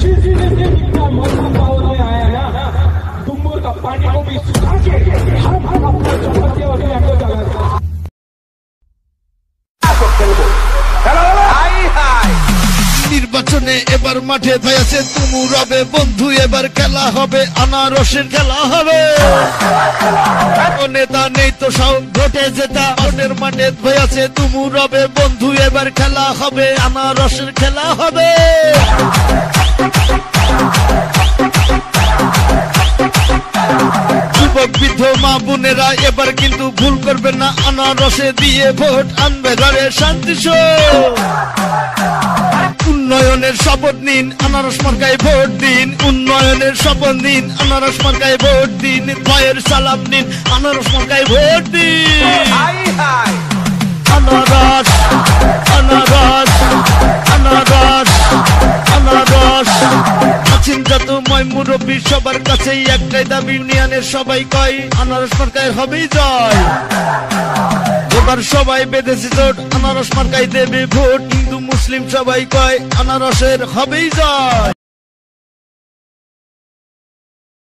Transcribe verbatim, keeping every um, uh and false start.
जिस जिसके जितना मौसम पावर में आया ना, तुम्बोर का पानी को भी सुखा के हम हम अपना चौपत्ते और आगे चलाते हैं। নির্বাচনে এবার মাঠে হয়েছে তুমু রবে বন্ধু, এবার খেলা হবে আনারসের খেলা হবে। নেতা নেই তো সব ঘটে যেটা অনের মাঠে হয়েছে তুমু রবে বন্ধু, এবার খেলা হবে আনারসের খেলা হবে। যুবক বৃদ্ধ মা বোনেরা এবার কিন্তু ভুল করবে না, আনারসে দিয়ে ভোট আনবে ঘরে শান্তি। উন্নয়নের শপথ নিন, আনারস মার্কায় ভোট দিন। উন্নয়নের শপথ নিন, আনারস মার্কায় ভোট দিন। ভয়ের সালাম নিন, আনারস মার্কায় ভোট দিন। আনারস আনারস আনারস আনারস। আছেন যতময় মুরব্বী সবার কাছেই একটাই দাবি, ইউনিয়নের সবাই কয় আনারস মার্কায় হবেই জয়। এবার সবাই বেঁধেছে জোট, আনারস মার্কায় দেবে ভোট। হিন্দু মুসলিম সবাই কয় আনারসের হবেই জয়।